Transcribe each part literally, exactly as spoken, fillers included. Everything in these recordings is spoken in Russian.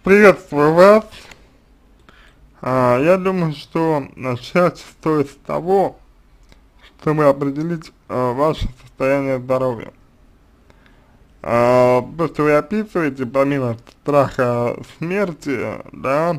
Приветствую вас. А, я думаю, что начать стоит с того, чтобы определить а, ваше состояние здоровья. А, то, что вы описываете, помимо страха смерти, да,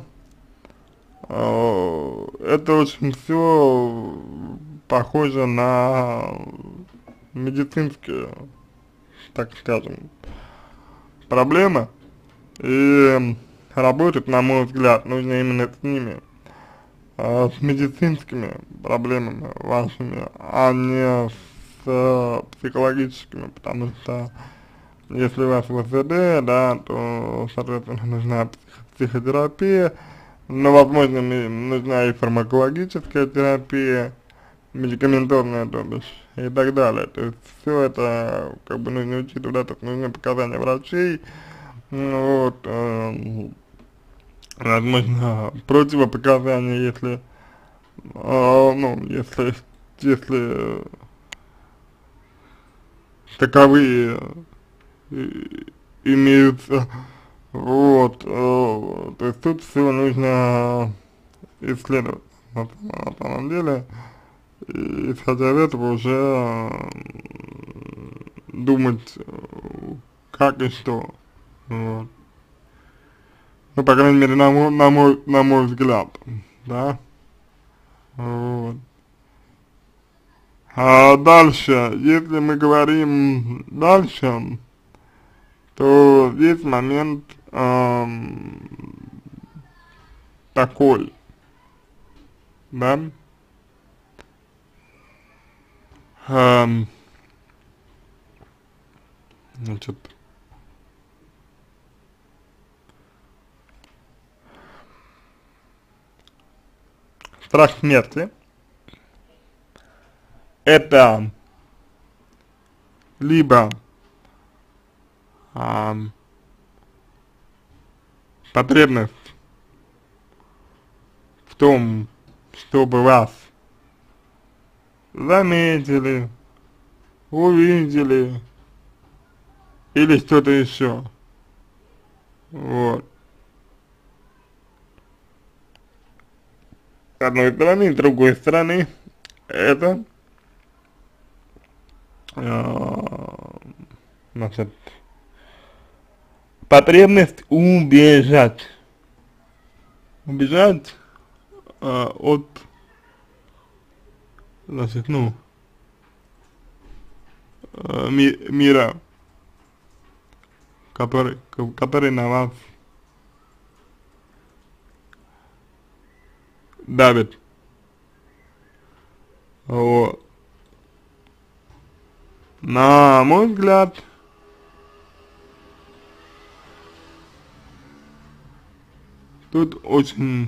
а, это очень все похоже на медицинские, так скажем, проблемы. И работать, на мой взгляд, нужно именно с ними. э, с медицинскими проблемами вашими, а не с э, психологическими, потому что если у вас вэ зэ дэ, да, то, соответственно, нужна псих- психотерапия, но, возможно, ми- нужна и фармакологическая терапия, медикаментозная, то бишь, и так далее. То есть все это, как бы, нужно учитывать, да, то есть нужны показания врачей, ну, вот, э, возможно, противопоказания, если А, ну, если, если таковые э, имеются, вот, э, то есть тут все нужно исследовать на, на самом деле, и исходя из этого уже э, думать, э, как и что, вот. Ну, по крайней мере, на мой, на мой, на мой взгляд, да, вот. А дальше, если мы говорим дальше, то здесь момент эм, такой, да, эм, значит, страх смерти — это либо эм, потребность в том, чтобы вас заметили, увидели или что-то еще, вот, с одной стороны, с другой стороны, это э, значит, потребность убежать, убежать э, от, значит, ну, э, ми мира, который, ко- который на вас давит, вот. На мой взгляд, тут очень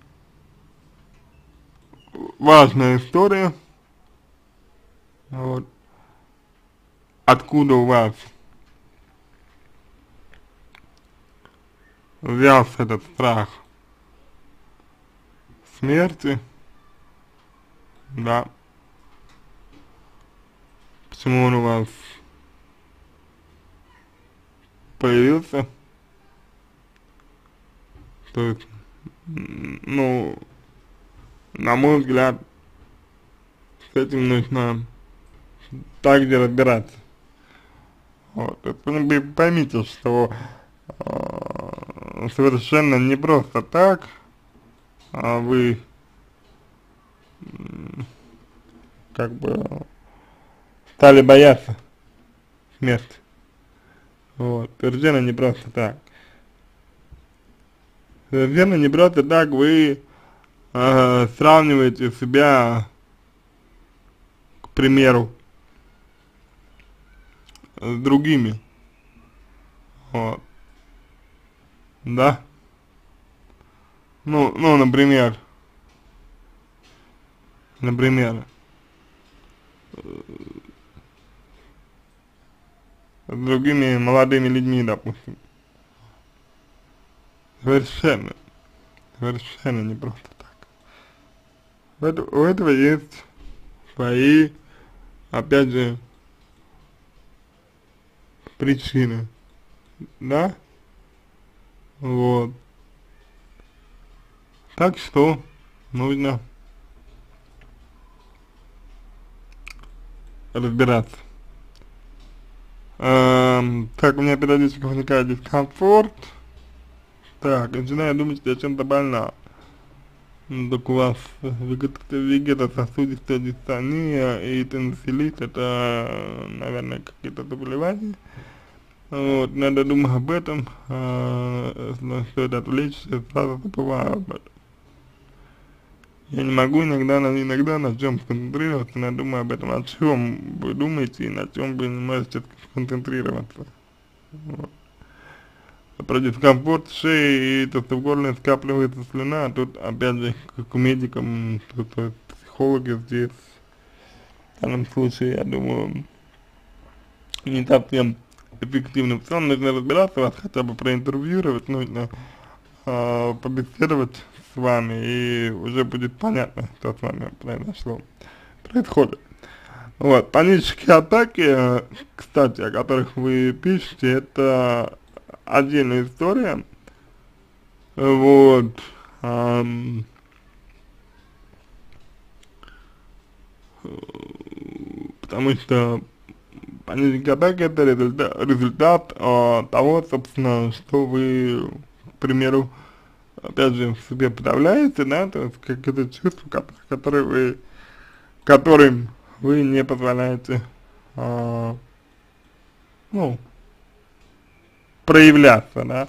важная история, вот, откуда у вас взялся этот страх смерти, да, почему он у вас появился, то есть, м, ну, на мой взгляд, с этим нужно также разбираться. Вот. То есть вы поймите, что э, совершенно не просто так а вы как бы стали бояться смерти. Вот. Совершенно не просто так. Совершенно не просто так вы э, сравниваете себя, к примеру, с другими. Вот. Да? Ну, ну, например, например, с другими молодыми людьми, допустим. Совершенно, совершенно не просто так. У этого, у этого есть свои, опять же, причины, да? Вот. Так что нужно разбираться. Эм, так, у меня периодически возникает дискомфорт. Так, начинаю думать, что я чем-то больна. Ну, так у вас вегетососудистая дистония и тонсиллит, это, наверное, какие-то заболевания. Вот, надо думать об этом, э, стоит отвлечься, сразу забываю об этом. Я не могу иногда, на, иногда на чем сконцентрироваться, но я думаю об этом, о чем вы думаете и на чем вы не можете сконцентрироваться. Вот. Про дискомфорт шеи и то, что в горле скапливается слюна, тут опять же к, к медикам, тут, тут психологи здесь, в данном случае, я думаю, не совсем эффективно. В целом нужно разбираться, вас хотя бы проинтервьюировать, нужно э, побеседовать с вами, и уже будет понятно, что с вами произошло, происходит. Вот, панические атаки, кстати, о которых вы пишете, это отдельная история, вот, эм, потому что панические атаки это результат, результат э, того, собственно, что вы, к примеру, опять же, в себе подавляете, да, то есть какие-то чувства, которые вы, которым вы не позволяете, э, ну, проявляться, да,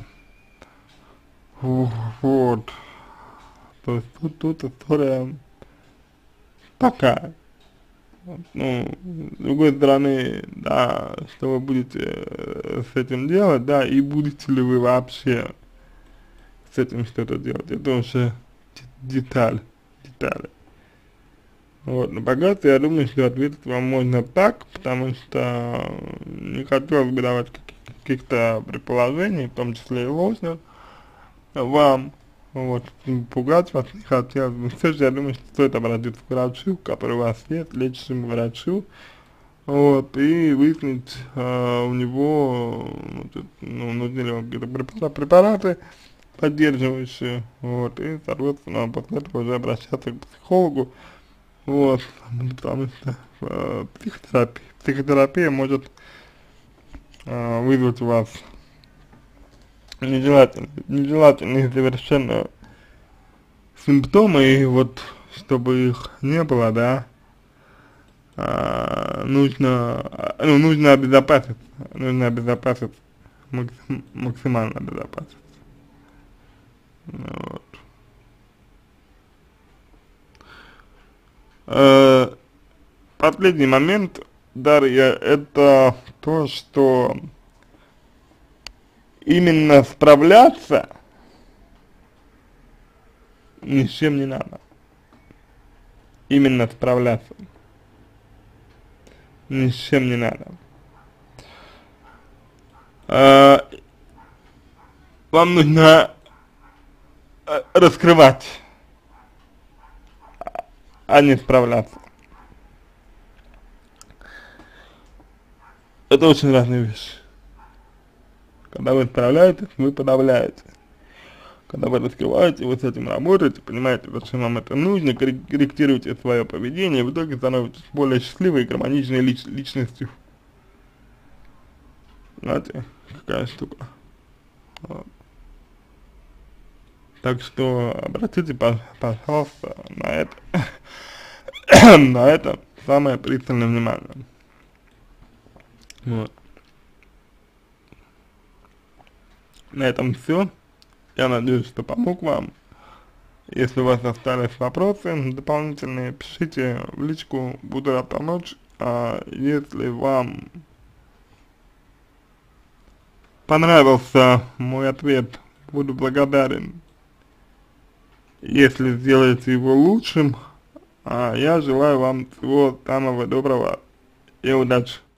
вот, то есть тут, тут история такая, вот, ну, с другой стороны, да, что вы будете э, с этим делать, да, и будете ли вы вообще с этим что-то делать, это уже деталь, детали. Вот, но пока что я думаю, что ответить вам можно так, потому что не хотелось бы давать каких-то предположений, в том числе и ложных, вам, вот, пугать вас не хотелось бы. Все же я думаю, что стоит обратиться к врачу, который у вас есть, лечащему врачу, вот, и выяснить э, у него, ну, нужны ли вам какие-то препараты поддерживающие, вот, и, соответственно, после этого уже обращаться к психологу. Вот, потому что э, психотерапия, психотерапия может э, вызвать у вас нежелательные, нежелательные совершенно симптомы, и вот, чтобы их не было, да, э, нужно, ну, нужно обезопаситься, нужно обезопаситься, максим, максимально обезопаситься. Вот. Э, Последний момент, Дарья, это то, что именно справляться ни с чем не надо. Именно справляться ни с чем не надо. Э, вам нужно э, раскрывать, а не справляться. Это очень разные вещи. Когда вы справляетесь, вы подавляете. Когда вы раскрываете, вы с этим работаете, понимаете, зачем вам это нужно, корректируете свое поведение, и в итоге становитесь более счастливой и гармоничной лич личностью. Знаете, какая штука. Вот. Так что обратите, пожалуйста, на это, на это самое пристальное внимание. Вот. На этом все. Я надеюсь, что помог вам. Если у вас остались вопросы дополнительные, пишите в личку, буду рад помочь. А если вам понравился мой ответ, буду благодарен, если сделаете его лучшим. А я желаю вам всего самого доброго и удачи.